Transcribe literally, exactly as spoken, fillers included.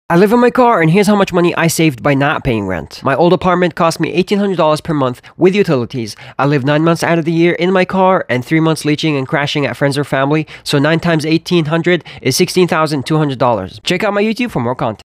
I live in my car, and here's how much money I saved by not paying rent. My old apartment cost me eighteen hundred dollars per month with utilities. I live nine months out of the year in my car and three months leeching and crashing at friends or family. So nine times eighteen hundred is sixteen thousand two hundred dollars. Check out my YouTube for more content.